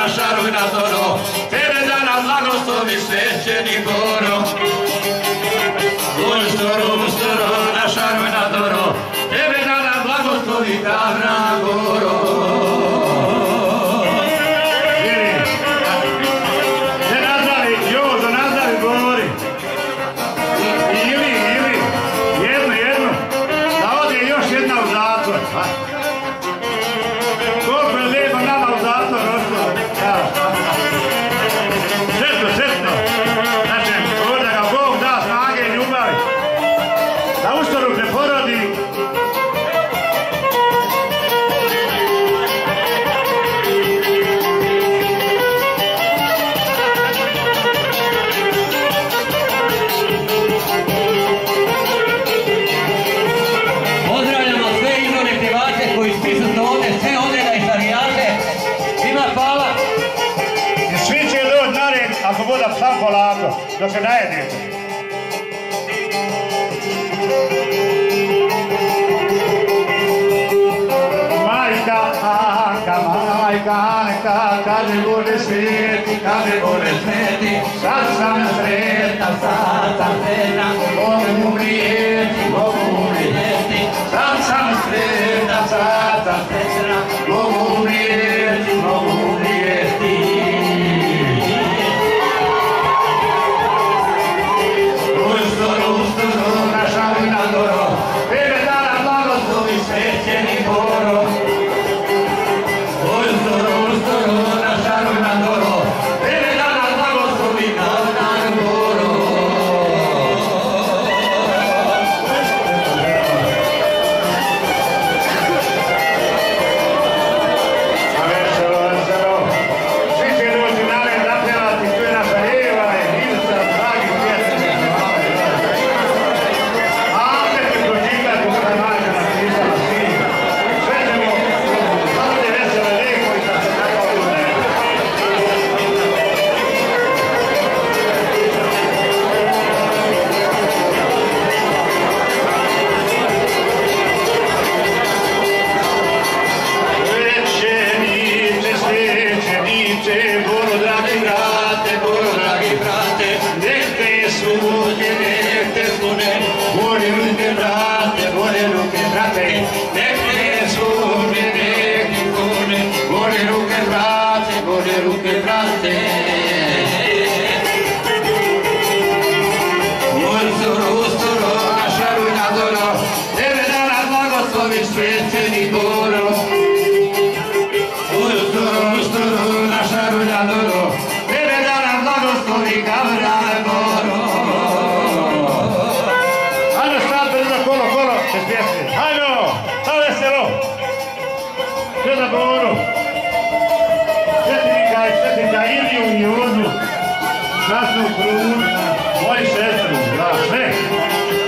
naša rujnatoro, tebe da nam blagoslovi svećeni Boro. Ustoro, naša rujnatoro, tebe da nam blagoslovi Kavna Goro. Sam polako, dok se najedete. Majka Anka, kad ne bude svijeti, sad sam sretna, mogu umrijeti, sad sam sretna, mogu umrijeti. Krunu, moji sestru, ja sve.